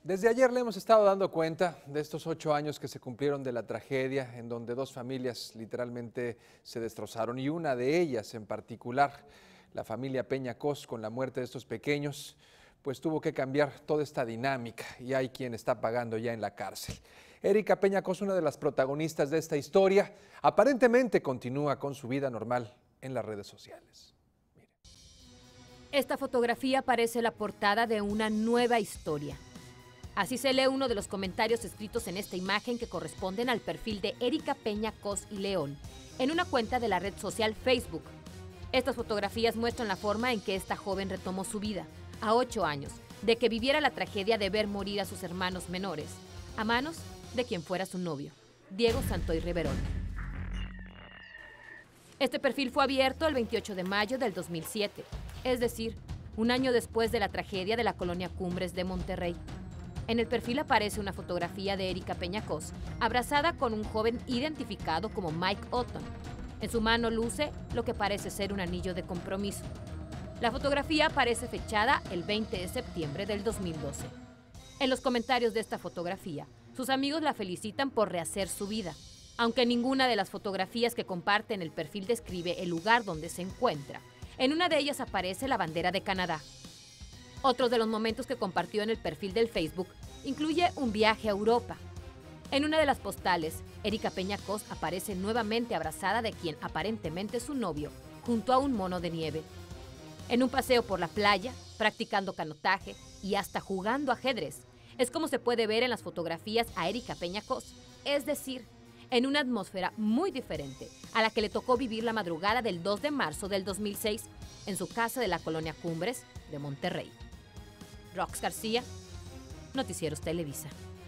Desde ayer le hemos estado dando cuenta de estos 8 años que se cumplieron de la tragedia en donde dos familias literalmente se destrozaron y una de ellas en particular, la familia Peña Cos, con la muerte de estos pequeños, pues tuvo que cambiar toda esta dinámica y hay quien está pagando ya en la cárcel. Erika Peña Cos, una de las protagonistas de esta historia, aparentemente continúa con su vida normal en las redes sociales. Esta fotografía parece la portada de una nueva historia. Así se lee uno de los comentarios escritos en esta imagen que corresponden al perfil de Erika Peña Cos y León, en una cuenta de la red social Facebook. Estas fotografías muestran la forma en que esta joven retomó su vida, a 8 años, de que viviera la tragedia de ver morir a sus hermanos menores, a manos de quien fuera su novio, Diego Santoy Riverol. Este perfil fue abierto el 28 de mayo del 2007, es decir, un año después de la tragedia de la colonia Cumbres de Monterrey. En el perfil aparece una fotografía de Erika Peña Cos, abrazada con un joven identificado como Mike Otton. En su mano luce lo que parece ser un anillo de compromiso. La fotografía aparece fechada el 20 de septiembre del 2012. En los comentarios de esta fotografía, sus amigos la felicitan por rehacer su vida, aunque ninguna de las fotografías que comparte en el perfil describe el lugar donde se encuentra. En una de ellas aparece la bandera de Canadá. Otro de los momentos que compartió en el perfil del Facebook incluye un viaje a Europa. En una de las postales, Erika Peña Cos aparece nuevamente abrazada de quien aparentemente es su novio, junto a un mono de nieve. En un paseo por la playa, practicando canotaje y hasta jugando ajedrez, es como se puede ver en las fotografías a Erika Peña Cos, es decir, en una atmósfera muy diferente a la que le tocó vivir la madrugada del 2 de marzo del 2006 en su casa de la colonia Cumbres de Monterrey. Rox García, Noticieros Televisa.